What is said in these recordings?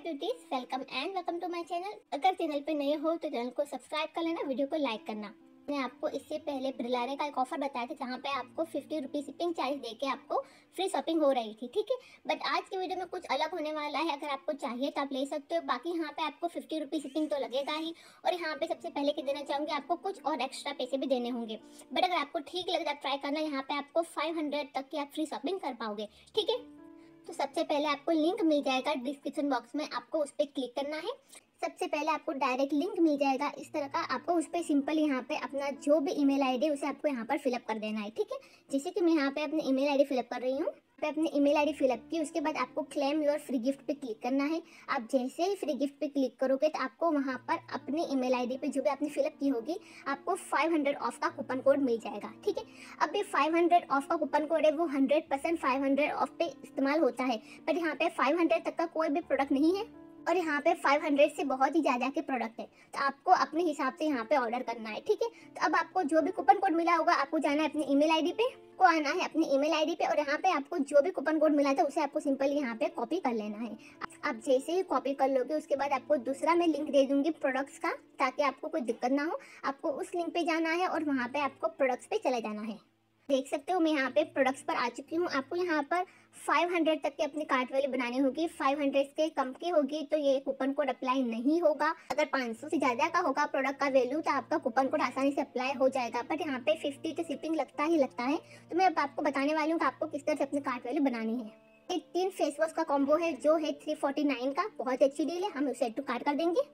Beauties, welcome to my channel. अगर channel पे नए हो तो चैनल को सब्सक्राइब कर लेना, वीडियो को लाइक करना। मैंने आपको इससे पहले ब्रिलारे का एक ऑफर बताया था जहाँ पे आपको 50 रुपीज़ शिपिंग चार्ज देके आपको फ्री शॉपिंग हो रही थी, ठीक है। बट आज की वीडियो में कुछ अलग होने वाला है। अगर आपको चाहिए तो आप ले सकते हो, बाकी यहाँ पे आपको 50 रुपीज़ शिपिंग तो लगेगा ही। और यहाँ पे सबसे पहले क्या देना चाहूँगी, आपको कुछ और एक्स्ट्रा पैसे भी देने होंगे। बट अगर आपको ठीक लगे तो ट्राई करना, यहाँ पे आपको 500 तक की आप फ्री शॉपिंग कर पाओगे, ठीक है। तो सबसे पहले आपको लिंक मिल जाएगा डिस्क्रिप्शन बॉक्स में, आपको उस पर क्लिक करना है। सबसे पहले आपको डायरेक्ट लिंक मिल जाएगा इस तरह का, आपको उस पर सिंपल यहाँ पे अपना जो भी ईमेल आईडी उसे आपको यहाँ पर फिलअप कर देना है, ठीक है। जैसे कि मैं यहाँ पे अपनी ईमेल आईडी फिलअप कर रही हूँ। पे अपनी ईमेल आईडी फिलअप की, उसके बाद आपको क्लेम योर फ्री गिफ्ट पे क्लिक करना है। आप जैसे ही फ्री गिफ्ट पे क्लिक करोगे तो आपको वहाँ पर अपनी ईमेल आईडी पे जो भी आपने फिलअप की होगी आपको 500 ऑफ का कूपन कोड मिल जाएगा, ठीक है। अब ये 500 ऑफ का कूपन कोड है वो 100% 500 ऑफ पे इस्तेमाल होता है, पर यहाँ पे 500 तक का कोई भी प्रोडक्ट नहीं है और यहाँ पे 500 से बहुत ही ज़्यादा के प्रोडक्ट है, तो आपको अपने हिसाब से यहाँ पे ऑर्डर करना है, ठीक है। तो अब आपको जो भी कूपन कोड मिला होगा आपको जाना है अपनी ईमेल आईडी पे, को आना है अपनी ईमेल आईडी पे और यहाँ पे आपको जो भी कूपन कोड मिला था उसे आपको सिंपली यहाँ पे कॉपी कर लेना है। आप जैसे ही कॉपी कर लोगे उसके बाद आपको दूसरा मैं लिंक दे दूंगी प्रोडक्ट्स का, ताकि आपको कोई दिक्कत ना हो। आपको उस लिंक पे जाना है और वहाँ पे आपको प्रोडक्ट्स पे चले जाना है। देख सकते हो मैं यहाँ पे प्रोडक्ट्स पर आ चुकी हूँ। आपको यहाँ पर 500 तक की अपनी कार्ट वैल्यू बनानी होगी। 500 के कम की होगी तो ये कूपन कोड अप्लाई नहीं होगा। अगर 500 से ज़्यादा का होगा प्रोडक्ट का वैल्यू तो आपका कूपन कोड आसानी से अप्लाई हो जाएगा, बट यहाँ पे 50 तो शिपिंग लगता ही लगता है। तो मैं अब आपको बताने वाली हूँ कि आपको किस तरह से अपनी कार्ट वैल्यू बनानी है। ये 3 फेस वॉश का कॉम्बो है जो है 349 का, बहुत अच्छी डील है। हम उसे एड टू कार्ट कर देंगे।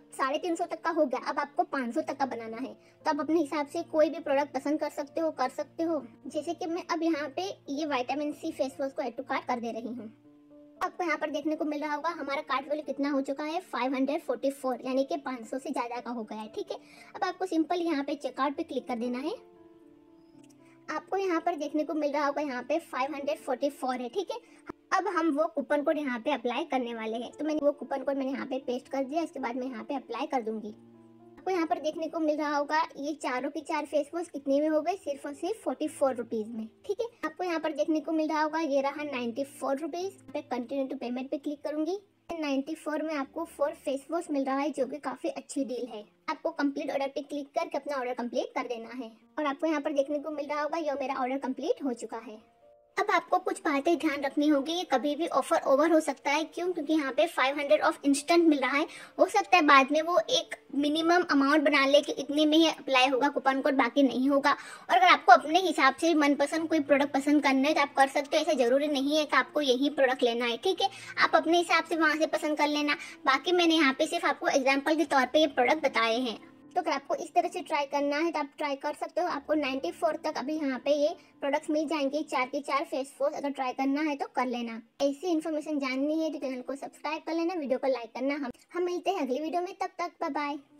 350 तक का हो गया, अब आपको 500 तक का बनाना है। तो आप अपने हिसाब से कोई भी प्रोडक्ट पसंद कर सकते हो। जैसे कि मैं अब यहाँ पे ये विटामिन सी फेस वॉश को ऐड टू कार्ट कर दे रही हूँ। आपको यहाँ पर देखने को मिल रहा होगा हमारा कार्ट वैल्यू कितना हो चुका है, 544, यानी कि 500 से ज़्यादा का हो गया है, ठीक है। अब आपको सिंपल यहाँ पे चेकआउट पे क्लिक कर देना है। आपको यहाँ पर देखने को मिल रहा होगा यहाँ पे 544 है, ठीक है। अब हम वो कूपन कोड यहाँ पे अप्लाई करने वाले हैं। तो मैंने वो कूपन कोड यहाँ पे पेस्ट कर दिया, इसके बाद मैं यहाँ पे अप्लाई कर दूंगी। आपको यहाँ पर देखने को मिल रहा होगा ये चारों की 4 फेस वॉश कितने में हो गए, सिर्फ और सिर्फ 44 रुपीज़ में, ठीक है। आपको यहाँ पर देखने को मिल रहा होगा ये रहा 94 रुपीज़। पे कंटिन्यू टू पेमेंट पे क्लिक करूंगी। 94 में आपको 4 फेस वॉश मिल रहा है जो कि काफ़ी अच्छी डील है। आपको कंप्लीट ऑर्डर पे क्लिक करके अपना ऑर्डर कंप्लीट कर देना है और आपको यहाँ पर देखने को मिल रहा होगा ये मेरा ऑर्डर कंप्लीट हो चुका है। अब आपको कुछ बातें ध्यान रखनी होगी, ये कभी भी ऑफर ओवर हो सकता है। क्यों? क्योंकि यहाँ पे 500 ऑफ इंस्टेंट मिल रहा है। हो सकता है बाद में वो एक मिनिमम अमाउंट बना ले कि इतने में ही अप्लाई होगा कूपन कोड, बाकी नहीं होगा। और अगर आपको अपने हिसाब से मनपसंद कोई प्रोडक्ट पसंद करना है तो आप कर सकते हो। ऐसा जरूरी नहीं है कि आपको यही प्रोडक्ट लेना है, ठीक है। आप अपने हिसाब से वहाँ से पसंद कर लेना। बाकी मैंने यहाँ पे सिर्फ आपको एग्जाम्पल के तौर पर ये प्रोडक्ट बताए हैं। तो अगर आपको इस तरह से ट्राई करना है तो आप ट्राई कर सकते हो। आपको 94 तक अभी यहाँ पे ये प्रोडक्ट्स मिल जाएंगे। 4 की 4 फेस वॉश अगर ट्राई करना है तो कर लेना। ऐसी इन्फॉर्मेशन जाननी है तो चैनल को सब्सक्राइब कर लेना, वीडियो को लाइक करना। हम मिलते हैं अगली वीडियो में, तब तक बाय बाय।